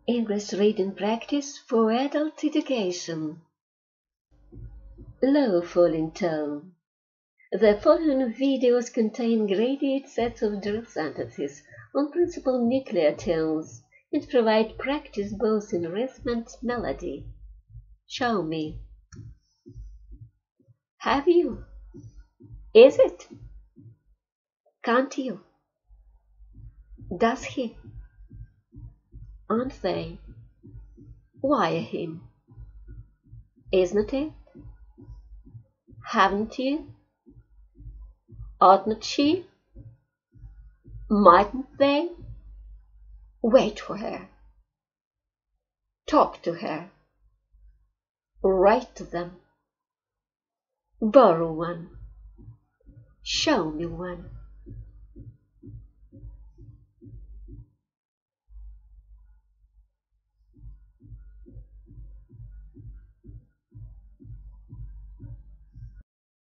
English reading practice for adult education. Low falling tone. The following videos contain graded sets of drill sentences on principal nuclear tones and provide practice both in rhythm and melody. Show me. Have you? Is it? Can't you? Does he? Aren't they? Why him? Isn't it? Haven't you? Oughtn't she? Mightn't they? Wait for her. Talk to her. Write to them. Borrow one. Show me one.